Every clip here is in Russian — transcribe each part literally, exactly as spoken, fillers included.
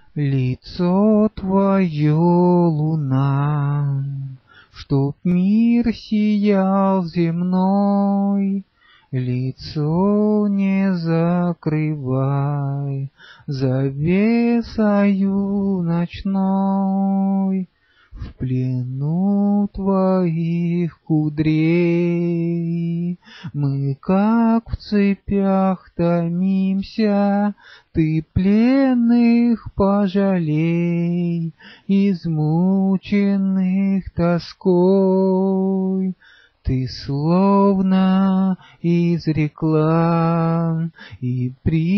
Лицо твое, луна, чтоб мир сиял земной, лицо не закрывай завесою ночной. В плену твоих кудрей мы, как в цепях, томимся. Ты пленных пожалей, измученных тоской. Ты словно изрекла и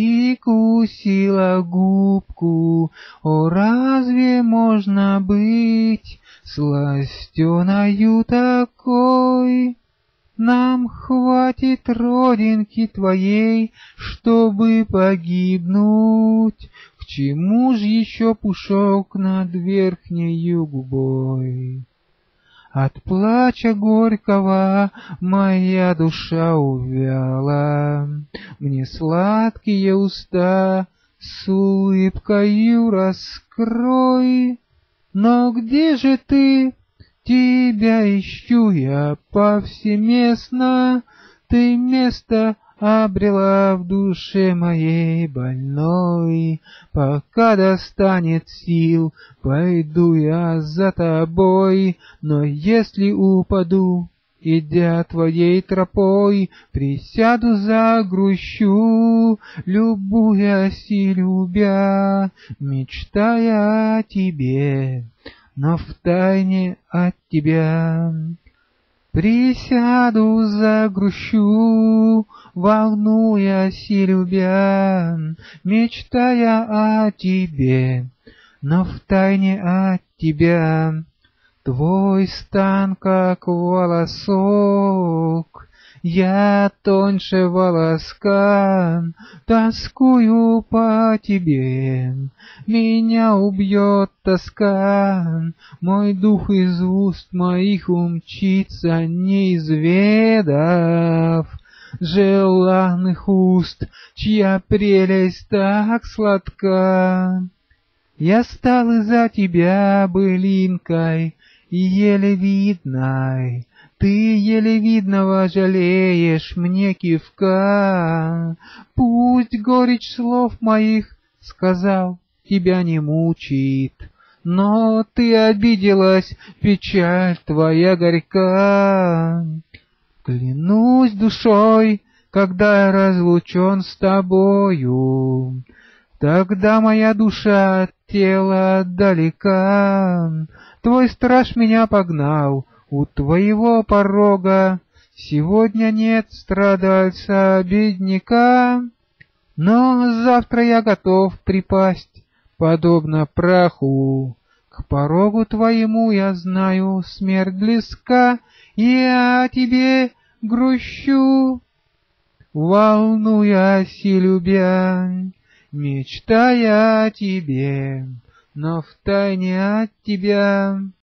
прикусила губку. О, разве можно быть сластеною такой? Нам хватит родинки твоей, чтобы погибнуть. К чему ж еще пушок над верхнею губой? От плача горького моя душа увяла, мне сладкие уста с улыбкою раскрой. Но где же ты? Тебя ищу я повсеместно, ты место обрела в душе моей больной. Пока достанет сил, пойду я за тобой, но если упаду, идя твоей тропой, присяду, загрущу, любуясь и любя, мечтая о тебе, но втайне от тебя. Присяду, загрущу, волнуясь и любя, мечтая о тебе, но втайне от тебя. Твой стан, как волосок, я тоньше волоска, тоскую по тебе, меня убьет тоска, мой дух из уст моих умчится, не изведав желанных уст, чья прелесть так сладка. Я стал из-за тебя былинкой, еле видной, ты еле видного жалеешь мне кивка. Пусть горечь слов моих, сказал, тебя не мучит, но ты обиделась, печаль твоя горька. Клянусь душой, когда я разлучен с тобою, тогда моя душа от тела далека. Твой страж меня погнал у твоего порога, сегодня нет страдальца-бедняка, но завтра я готов припасть, подобно праху. К порогу твоему, я знаю, смерть близка, и я о тебе грущу, волнуясь и любя, мечтая о тебе, но втайне от тебя.